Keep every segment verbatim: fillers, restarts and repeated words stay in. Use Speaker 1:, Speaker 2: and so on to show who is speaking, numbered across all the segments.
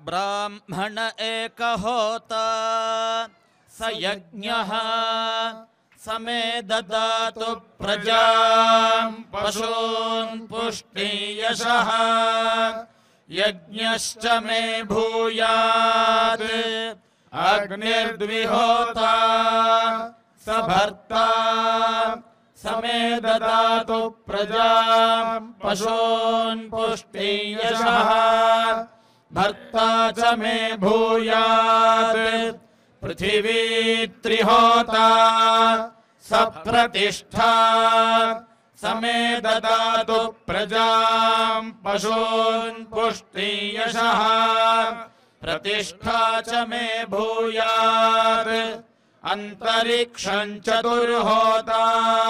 Speaker 1: ब्राह्मण एकहोता स यज्ञः समे ददातु प्रजां पशून् पुष्टियशः यज्ञश्च मे भूयात् अग्निर्द्विहोता स भर्ता समे ददातु प्रजां पशून् पुष्टियशः भर्ता च मे भूयात् पृथिवी त्रिहोता स प्रतिष्ठा समे ददातु प्रजां पशून् पुष्टियशः प्रतिष्ठा च मे भूयात् अन्तरिक्षं चतुर्होता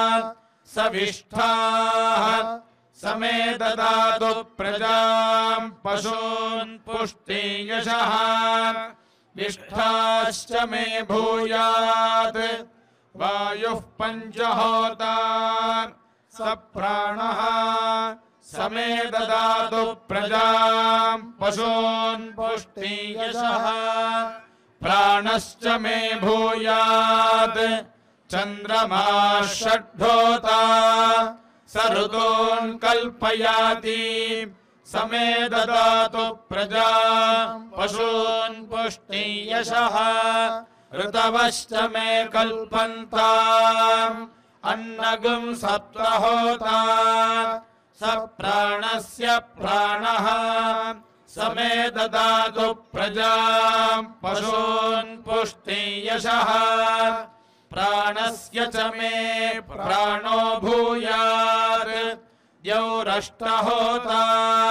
Speaker 1: सविष्ठाः समे ददातु प्रजां पशून् पुष्टियशः विष्ठाश्च मे भूयात् वायुः पञ्चहोता स प्राणः समे ददातु प्रजां पशून् पुष्टियशः प्राणश्च मे भूयात् चन्द्रमा षड्होता स ऋतून् कल्पयाति समे ददातु प्रजां पशून् पुष्टियशः ऋतवश्च मे कल्पन्ताम् अन्नगुं सप्तहोता स प्राणस्य प्राणः समे ददातु प्रजां पशून् पुष्टियशः प्राणस्य च मे प्राणो भूयात् द्यौरष्टहोता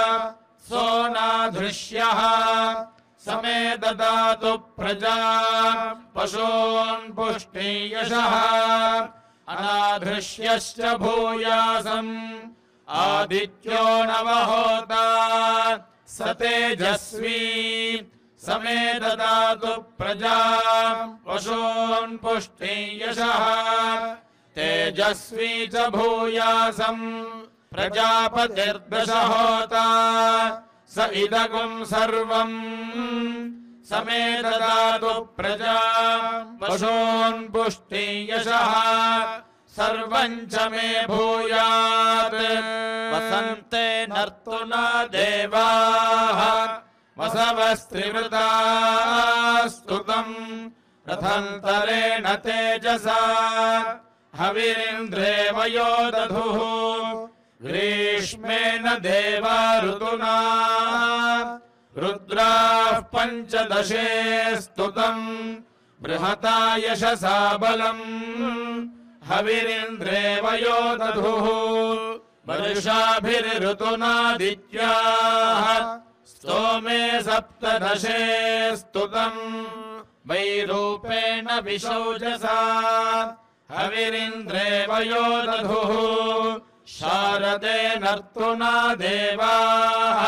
Speaker 1: सोनाधृष्यः समे ददातु प्रजां पशून् पुष्टियशः अनाधृष्यश्च भूयासम् आदित्यो नवहोता स तेजस्वी समे ददातु प्रजां पशून् पुष्टियशः तेजस्वी च भूयासम् प्रजापतिर्दशहोता स इदगुं सर्वम् समे ददातु प्रजां पशून् पुष्टियशः सर्वं च मे भूयात् वसन्ते नर्तुना देवाः वसवस्त्रिवृताः स्तुतम् रथन्तरेण तेजसा हविरिन्द्रेव यो दधुः ग्रीष्मेण देवा ऋतुना रुद्राः पञ्चदशे स्तुतम् बृहता यशसा बलम् हविरिन्द्रेव यो दधुः वर्षाभिर्ऋतुनादित्याः स्तोमे सप्तदशे स्तुतम् वैरूपेण विशौजसा हविरिन्द्रेव यो दधुः शारदे नर्तुना देवाः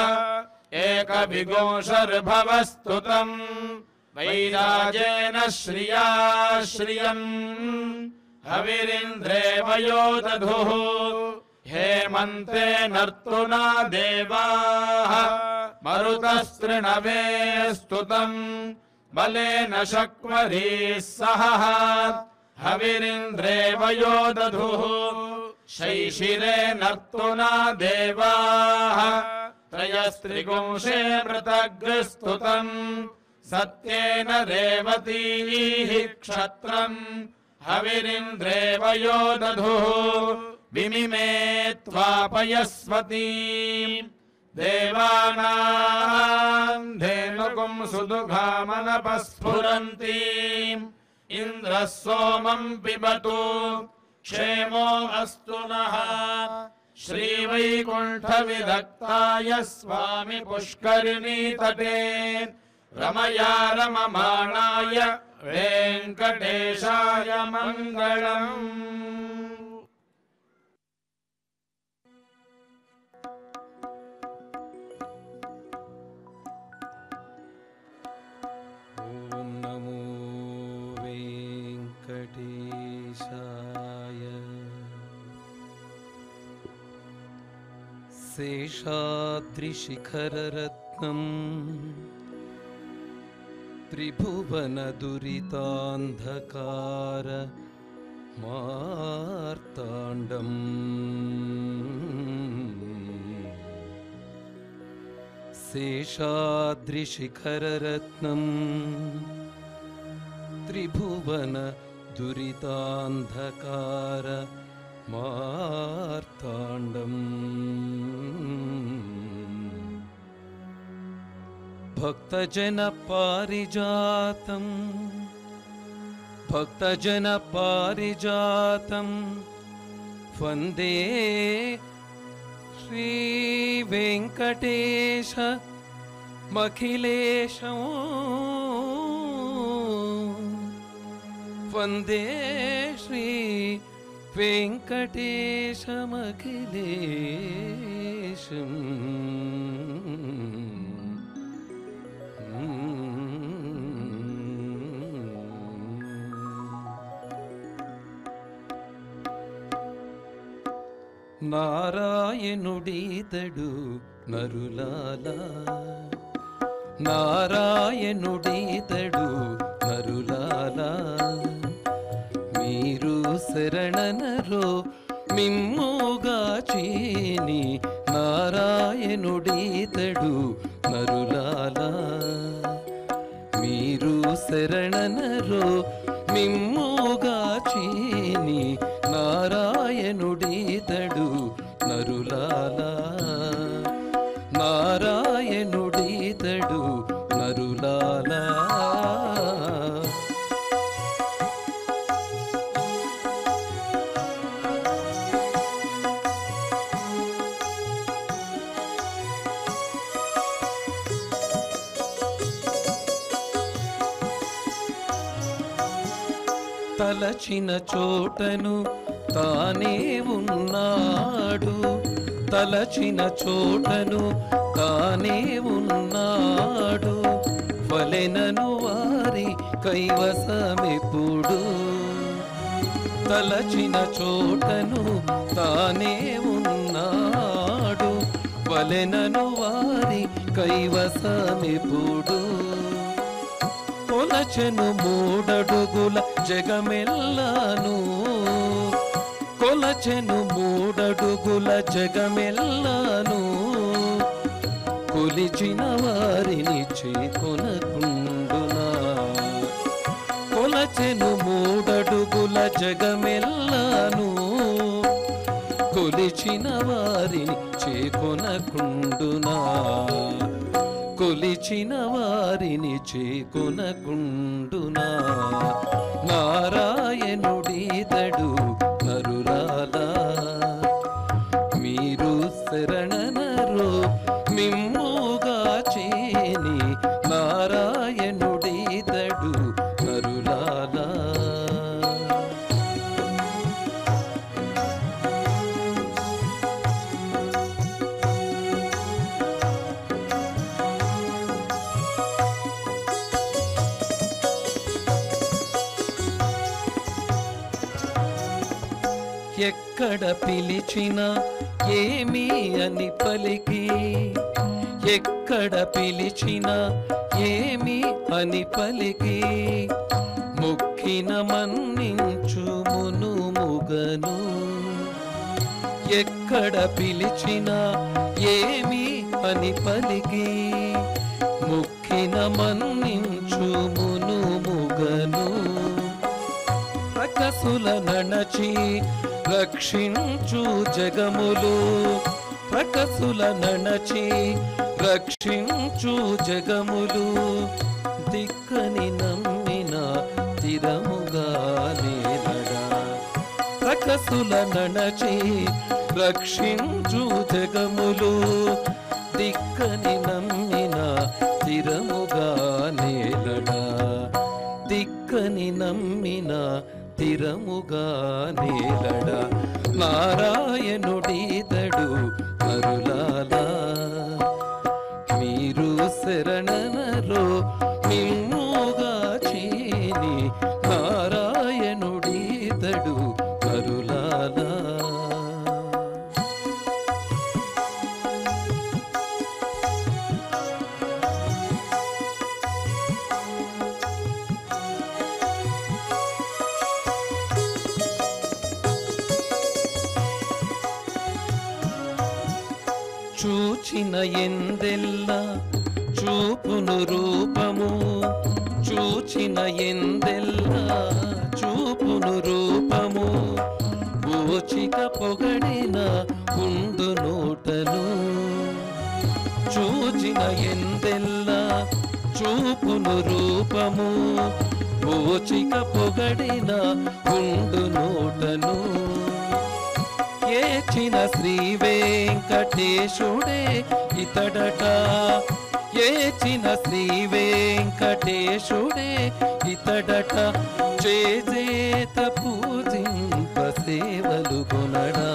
Speaker 1: एकविगुंशर्भवस्तुतम् वैराजेन श्रिया श्रियम् हविरिन्द्रेव यो दधुः हेमन्ते नर्तुना देवाः मरुतस्तृणवे स्तुतम् बलेन शक्वरीः सहः हविरिन्द्रेव यो दधुः शैशिरे नर्तुना देवाः त्रयस्त्रिगुंशे मृतग्स्तुतम् सत्येन रेवतीः क्षत्रम् हविरिन्द्रेव यो दधुः विमिमे त्वापयस्वतीम् देवानां धेनुकुं सुदुघामनपस्फुरन्तीम् इन्द्रः सोमं पिबतु क्षेमो अस्तु नः श्रीवैकुण्ठविदक्ताय स्वामि पुष्करिणी तटे रमया रममाणाय वेङ्कटेशाय मङ्गलम्।
Speaker 2: शेषाद्रिशिखररत्नम् త్రిభువన దురితాంధకార మార్తాండం శేషాద్రిశిఖరరత్నం త్రిభువన దురితాంధకార మార్తాండం భక్తజన పారిజాతం భక్తజన పారిజాతం వందే శ్రీ వెంకటేశ మఖిలేశం వందే శ్రీ వెంకటేశమఖిలేశం నారాయణుడీతడు నరులాలా నారాయణుడీతడు నరులాలా మీరు శరణనరో మిమ్ముగా చీని నారాయణుడీతడు నరులాలా మీరు శరణనరో మిమ్ముగా చీని నారాయణుడీతడు నరులాలా నారాయణుడీతడు నరులాలా తలచిన చోటను తానే ఉన్నాడు తలచిన చోటను తానే ఉన్నాడు వలెనను వారి కైవసమెప్పుడు తలచిన చోటను తానే ఉన్నాడు వలెనను వారి కైవసమెప్పుడు కొలచెను మూడడుగుల జగమెల్లాను కొలచెను మూడడుగుల జగమెల్లాను కొలిచిన వారిని చేకొనకుండునా కొలచెను మూడడుగుల జగమెల్లాను కొలిచిన వారిని చేకొనకుండునా కొలిచిన వారిని చేకొనకుండునా నారాయణుడీతడు నరులాలా మీరు శరణనరో మిమ్ముగా చేని నారాయణుడీతడు నరులాలా ఎక్కడ పిలిచినా ఏమి అని పలికి ఎక్కడ పిలిచినా ఏమి అని పలికి మొక్కిన మన్నించు మునుముగను ఎక్కడ పిలిచినా ఏమి అని పలికి మొక్కిన మన్నించు మునుముగను ప్రకసుల నణచి రక్షించు జగములు ప్రకసుల నణచి రక్షించు జగములు దిక్కని నమ్మిన తిరముగా నేలడా ప్రకసుల నణచి రక్షించు జగములు దిక్కని నమ్మిన తిరముగా నేలడా దిక్కని నమ్మిన తిరముగా నేలడా నారాయణుడీతడు నరులాలా మీరు శరణనరో మిమ్ముగా చీని నారాయణుడీతడు నరులాలా చూచిన ఎందెల్ల చూపును రూపము, చూచిన ఎందెల్ల చూపును రూపము, ఓచిక పొగడిన ఉండు నోటను. చూచిన ఎందెల్ల చూపును రూపము, ఓచిక పొగడిన ఉండు నోటను. ఏచిన శ్రీ వెంకటేశుడే ఇతడట, ఏచిన శ్రీ వెంకటేశుడే ఇతడట, చేజేత పూజింప సేవలు కొనడా.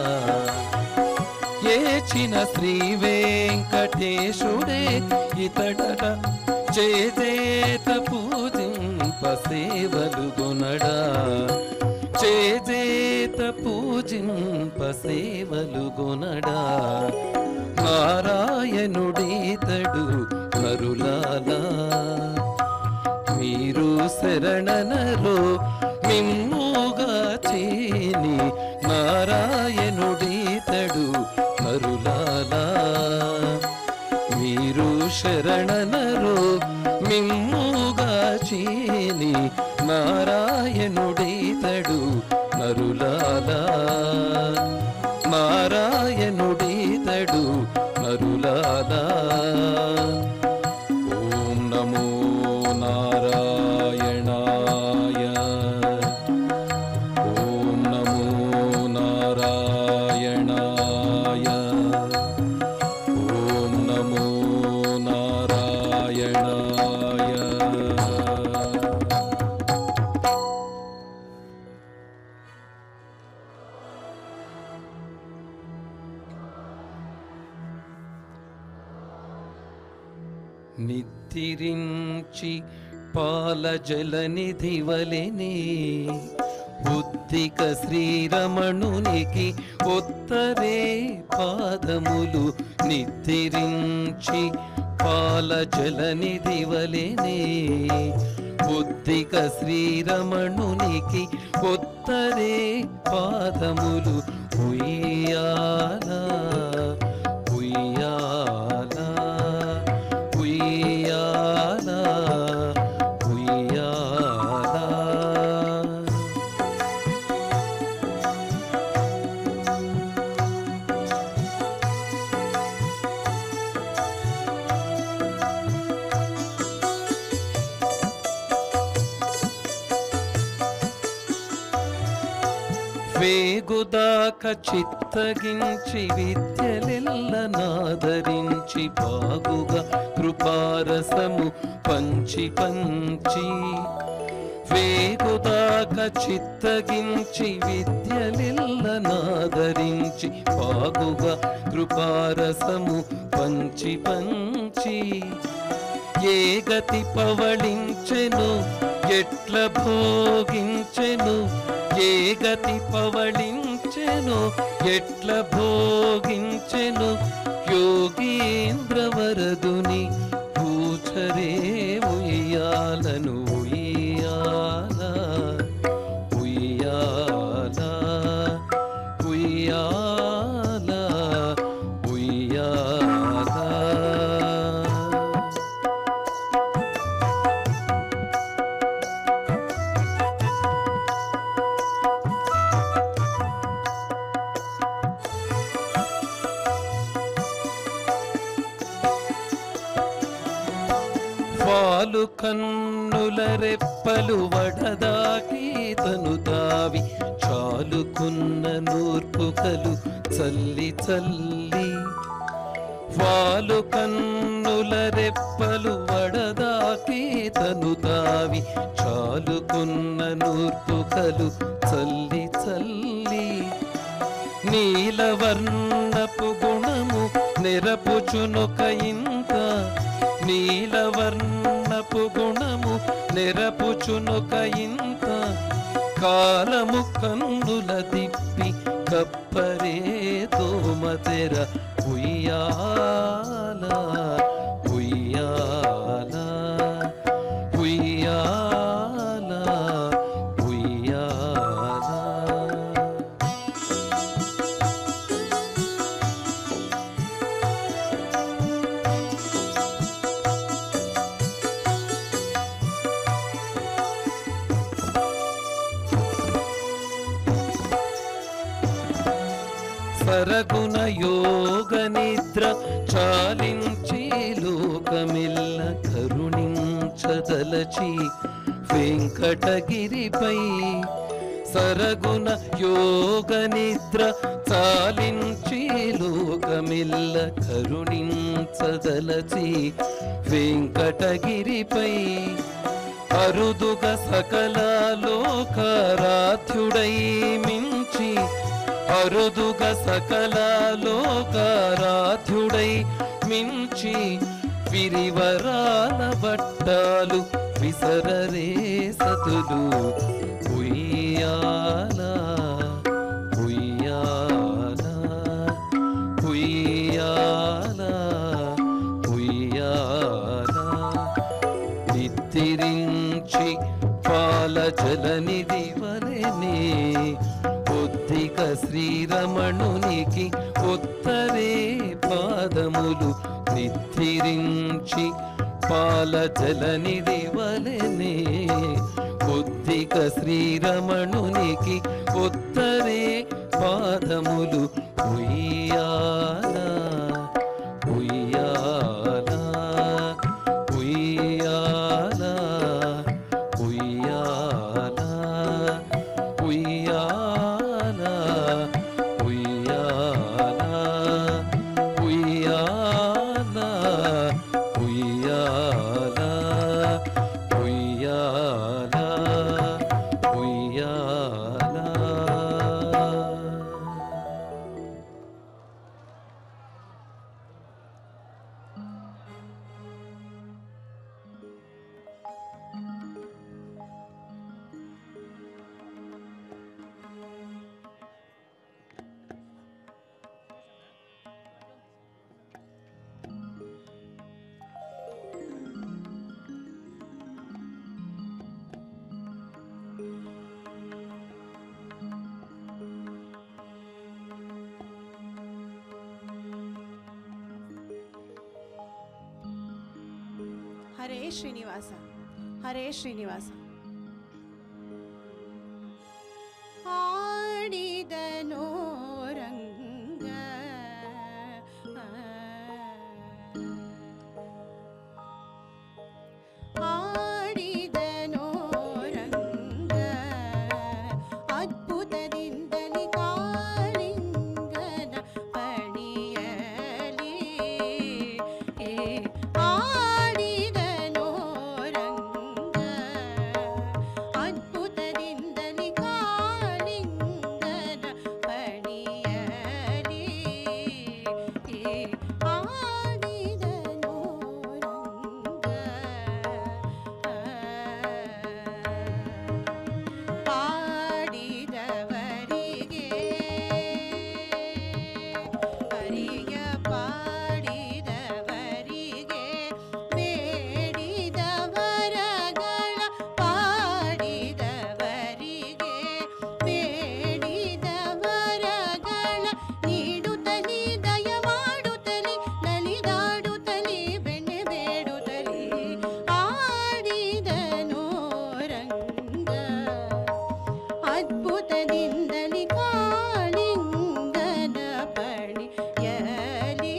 Speaker 2: ఏచిన శ్రీ వెంకటేశుడే ఇతడట, చేజేత పూజింప సేవలు కొనడా. చేజేత పూజింప సేవలు కొనడా. నారాయణుడీతడు నరులాలా, మీరు శరణనలో మిమ్ముగా చేని. నారాయణుడీతడు నరులాలా, మీరు శరణనలో మిమ్ముగా చేని. నారాయణుడీతడు నరులాలా, నారాయణుడీతడు నరులాలా. ఓం నమో నారాయణాయ, ఓం నమో నారాయణాయ, ఓం నమో నారాయణాయ. నిద్రించి పాల జలనిధి వలెనే బుద్ధిక శ్రీరమణునికి ఉత్తరే పాదములు. నిద్రించి పాల జలనిధి వలెనే బుద్ధిక శ్రీరమణునికి ఉత్తరే పాదములు. ఉయ్యాలా ఉయ్యాలా ఉయ్యాలా ఉయ్యాలా. వేగుదాక చిత్తగించి విద్యలెల్ల నాదరించి బాగుగా కృపారసము పంచి పంచి. వేగుదాక చిత్తగించి విద్యలెల్ల నాదరించి బాగుగా కృపారసము పంచి పంచి. ఏ గతి పవళించెను ఎట్ల భోగించెను, ఏ గతి పవళించెను ఎట్ల భోగించెను. యోగీంద్రవరదుని పూచరే ఉయ్యాలను. ఉయ్యాలా ఉయ్యాలా ఉయ్యాలా ఉయ్యాలా. పాలు కన్నుల రెప్పలు వడదాకి తను తావి చాలుకున్న నూర్పుకలు చల్లి చల్లి. పాలు కన్నుల రెప్పలు వడదాకి తను తావి చాలుకున్న నూర్పుకలు చల్లి చల్లి. నీలవర్ణపు గుణము నెరపుచునొక ఇంత, నీలవర్ణపు గుణము నెరపుచునొక ఇంత. కాలము కన్నుల దిప్పి కప్పరే తోమతెర. ఉయ్యాలా ఉయ్యాలా ఉయ్యాలా ఉయ్యాలా. సరగుణ యోగ నిద్ర చాలించి లోకమిల్ల కరుణించదలచి వెంకటగిరిపై సరగుణ యోగ నిద్ర చాలించి లోకమిల్ల కరుణించదలచి వెంకటగిరిపై అరుదుగ సకల లోకారాధ్యుడై మించి అరుదుగ సకల లోకారాధ్యుడై మించి విరివరాల బట్టాలు విసరరే సతులు ఉయ్యాల ఉయ్యాల ఉయ్యాల ఉయ్యాల నిద్రించి పాల జలనిధి వలెనే ఒద్దిక శ్రీరమణునికి ఉత్తరే పాదములు నిద్రించి పాల జలనిధి వలెనే ఒద్దిక శ్రీరమణునికి ఉత్తరే పాదములు ఉయ్యాల ఉయ్యాల ఉయ్యాల ఉయ్యాల ఉయ్యాల ఉయ్యాల ఉయ్యాల ఉయ్యాల ఉయ్యాల ఉయ్యాల.
Speaker 3: ಹರೇ ಶ್ರೀನಿವಾಸ, ಹರೇ ಶ್ರೀನಿವಾಸ. ಆಡಿದನೋ ರಂಗ ಆಡಿದನೋ ರಂಗ ಅದ್ಭುತದಿಂದಲಿ ಕಾಳಿಂಗನ ಪಣಿಯಲಿ ಆಡಿದನೋ ರಂಗ ಅದ್ಭುತದಿಂದಲಿ ಕಾಳಿಂಗನ ಪಣಿಯಲಿ ಆಡಿದನೋ ರಂಗ ಪಾಡಿದವರಿಗೆ ಹರಿಯ ಪಾಡಿದವರಿಗೆ ಬೇಡಿದ ವರಗಳ ಪಾಡಿದವರಿಗೆ ಬೇಡಿದ ವರಗಳ ನೀಡುತ್ತಲಿ ದಯ ಮಾಡುತ್ತಲಿ ನಲಿದಾಡುತ್ತಲಿ ಬೆಣ್ಣೆ ಬೇಡುತ್ತಲಿ ಆಡಿದನೋ ರಂಗ ಅದ್ಭುತದಿಂದಲಿ ಕಾಳಿಂಗನ ಪಣಿಯಲಿ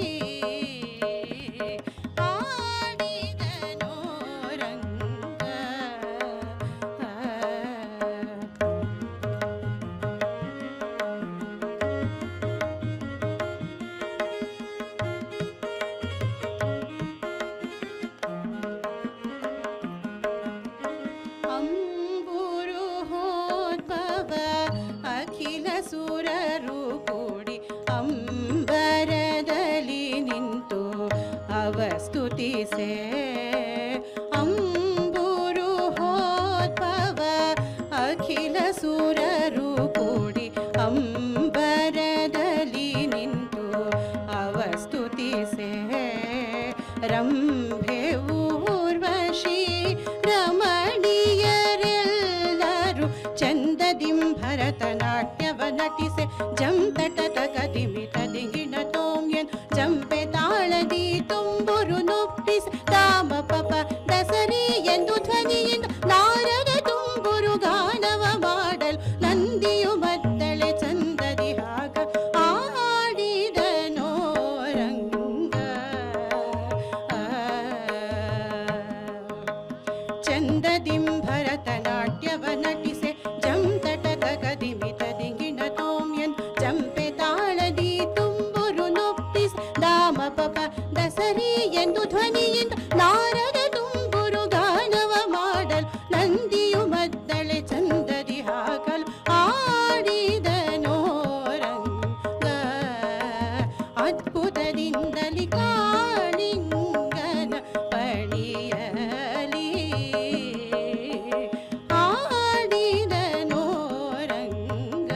Speaker 3: ಆಡಿದನೋ ರಂಗ ಅಂಬುರು ಹೋದ್ಭವ ಅಖಿಲ ಸುರರು ಕೂಡಿ ಅಂಬರದಲ್ಲಿ ನಿಂತು ಅವಸ್ತುತಿಸೆ ಅಂಬುರು ಹೋದ್ಭವ ಅಖಿಲ ಸುರರು ಕೂಡಿ ಅಂಬರದಲ್ಲಿ ನಿಂತು ಅವಸ್ತುತಿಸೆ ರಂಭೆ ಊರ್ವಶಿ ರಮಣೀಯರೆಲ್ಲರೂ ಚಂದದಿಂ ಭರತನಾಟ್ಯವ ನಟಿಸೆ ಜಂ ತಟತ ಕದಿಮಿತ ದಿಂಗಿಣ ತೋಮ್ಯನ್ ಜಂಪೆ ತಾಳದಿ ತುಂಬುರು ನೊಪ್ಪಿಸ ತಾಮ ಪಪ ದಸರಿ ಎಂದು ಧ್ವನಿಯಿಂದ ನಾರದ ತುಂಬುರು ಗಾನವ ಮಾಡಲು ನಂದಿಯು ಮದ್ದಳೆ ಚಂದದಿ ಹಾಗ ಆ ಪಪ ದಸರಿ ಎಂದು ಧ್ವನಿಯಿಂದ ನಾರದ ತುಂಬುರು ಗಾನವ ಮಾಡಲು ನಂದಿಯು ಮದ್ದಳೆ ಚಂದದಿ ಹಾಕಲು ಆಡಿದನೋ ರಂಗ ಅದ್ಭುತದಿಂದಲಿ ಕಾಳಿಂಗನ ಪಣಿಯಲಿ ಆಡಿದನೋ ರಂಗ.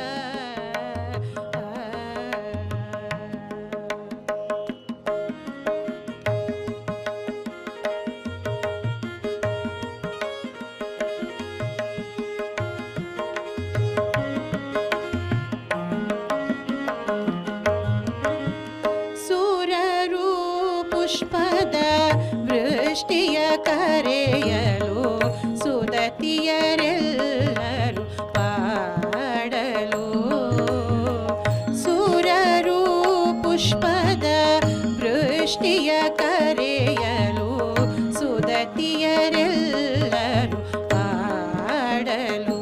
Speaker 3: ಸೂರರು ಪುಷ್ಪದ ವೃಷ್ಟಿಯ ಕರೆಯಲು ಸುದತಿಯರೆಲ್ಲರೂ ಪಾಡಲು. ಸೂರರು ಪುಷ್ಪದ ವೃಷ್ಟಿಯ ಕರೆಯಲು ಸುದತಿಯರೆಲ್ಲರೂ ಪಾಡಲು.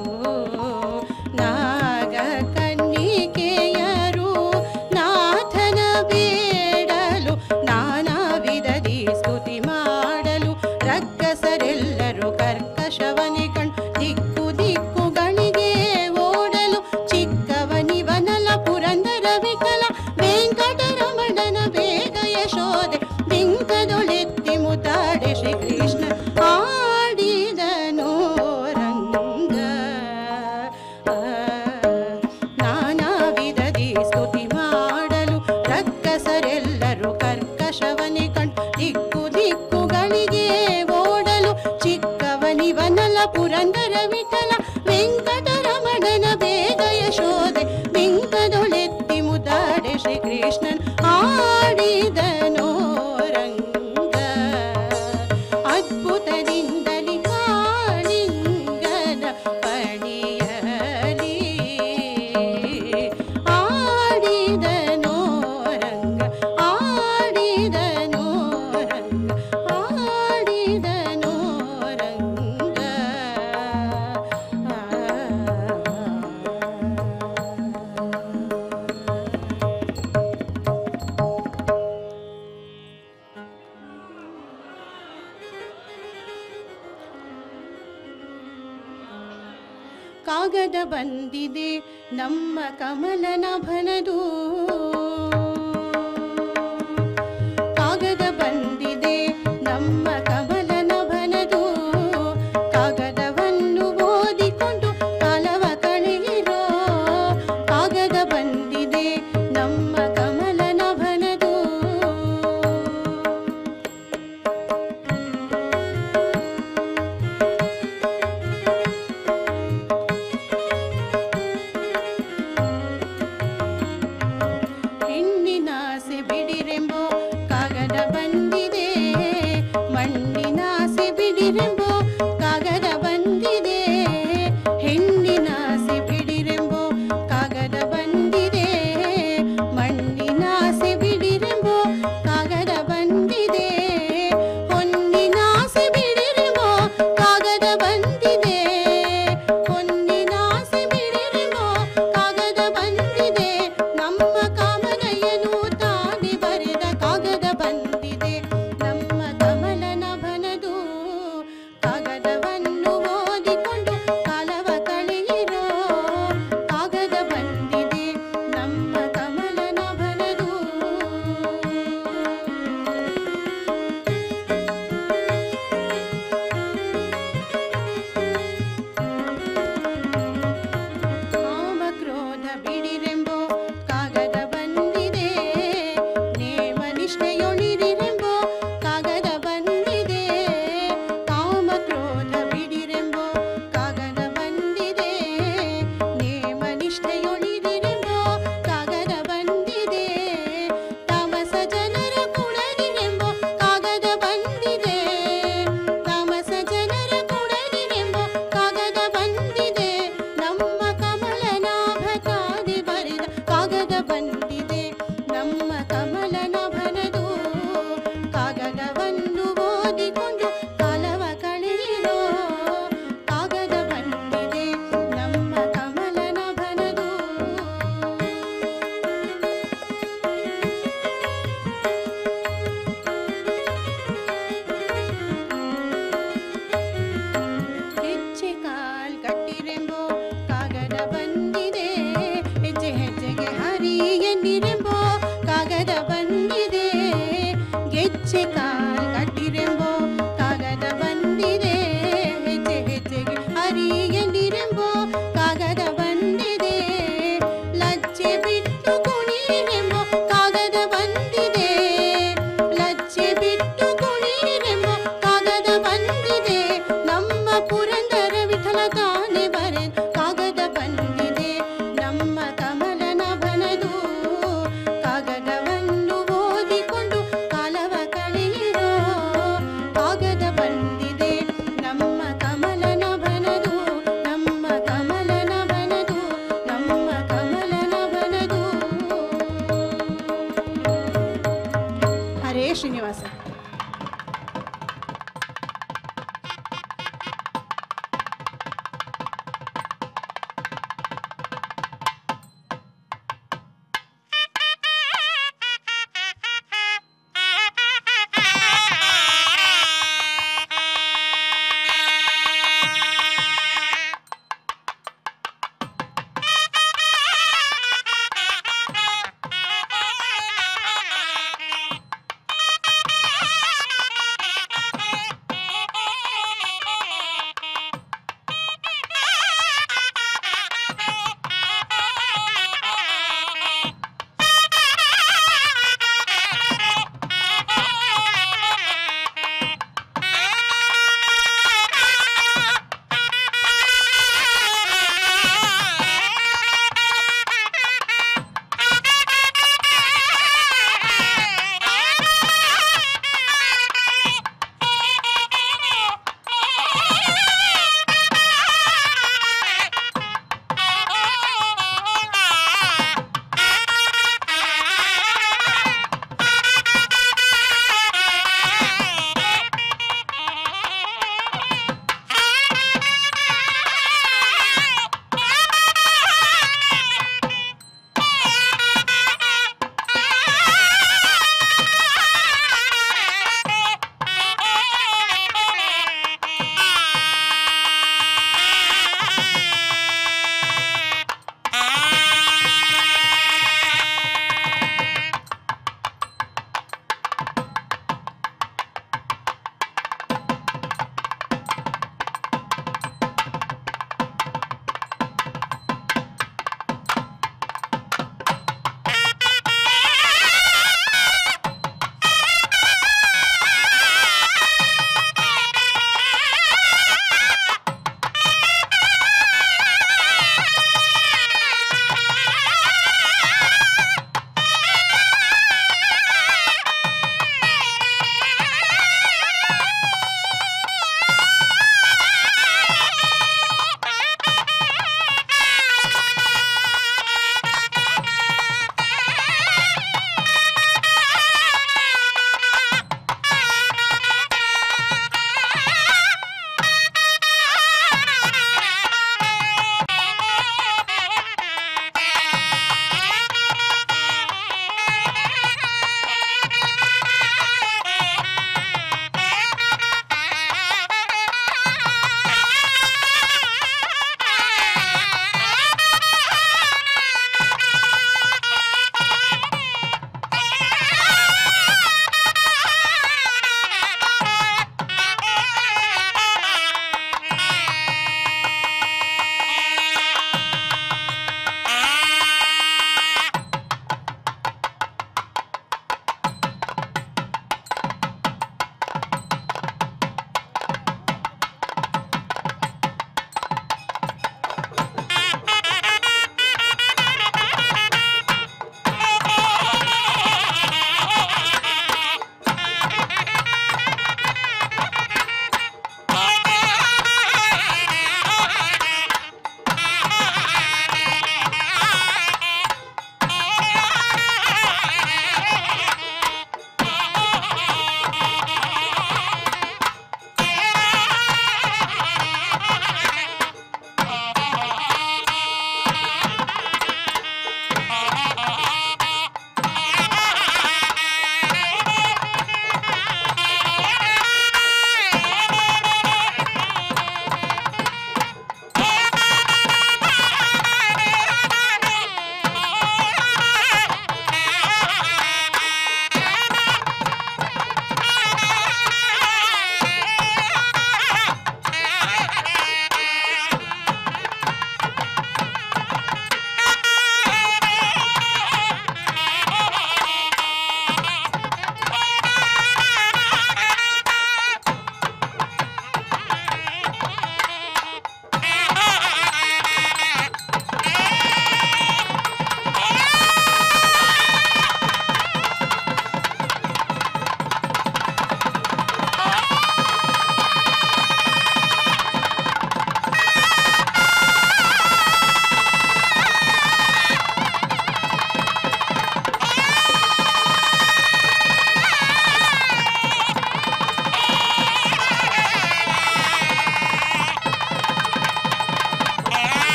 Speaker 3: ನಾಗ ಕನ್ನಿಕೆಯರು ನಾಥನ ಬೇಡಲು ನಾನಾ ವಿಧದಿ ಸ್ತುತಿ ಮಾಡಲು ರಕ್ಕಸರೆಲ್ಲರೂ ಕರ್ಕಶವನಿ ಕಣ್ ದಿಕ್ಕು ದಿಕ್ಕುಗಳಿಗೆ ಓಡಲು. ಚಿಕ್ಕವನಿವನಲ ಪುರಂದರ ವಿಠಲ ವೆಂಕಟರಮಣನ ಬೇಗ ಯಶೋದೆ ಬಿಂಕದೊಳೆತ್ತಿ ಮುತಾಡೆ ಶ್ರೀಕೃಷ್ಣ ಆಡಿದನೋ ರಂಗ. ನಾನಾ ವಿಧದಿ ಸ್ತುತಿ ಮಾಡಲು ರಕ್ಕಸರೆಲ್ಲರೂ ಕರ್ಕಶವನಿ ಕಣ್ ದಿಕ್ಕು ದಿಕ್ಕುಗಳಿಗೆ ಓಡಲು. ಚಿಕ್ಕವನಿವನಲ ಪುರಂದರ ವಿಠಲ ವೆಂಕಟರಮಣನ ಬೇಗ ಯಶೋದೆ ಬಿಂಕದೊಳೆತ್ತಿ ಮುದಾಡೆ ಶ್ರೀಕೃಷ್ಣನ್ ಆಡಿದನೋ ರಂಗ. ಅದ್ಭುತದಿಂದಲಿ ಕಾಳಿಂಗನ ಪಣಿಯಲಿ ಆಡಿದನೋ ರಂಗ ಆಡಿದನೋ ರಂಗ ಆಡಿದನೋ ರಂಗ. ಕಾಗದ ಬಂದಿದೆ ನಮ್ಮ ಕಮಲನಭನದು. ಕಾಗದ ಬಂದಿದೆ ನಮ್ಮ ಕಮಲನಭನದು. ಕಾಗದವನ್ನು ಓದಿಕೊಂಡು ಕಾಲವ ಕಳೆಯಿರೋ. ಕಾಗದ ಬಂದಿದೆ ನಮ್ಮ ಕಮಲನಭನದು. ಶ್ರೀನಿವಾಸ.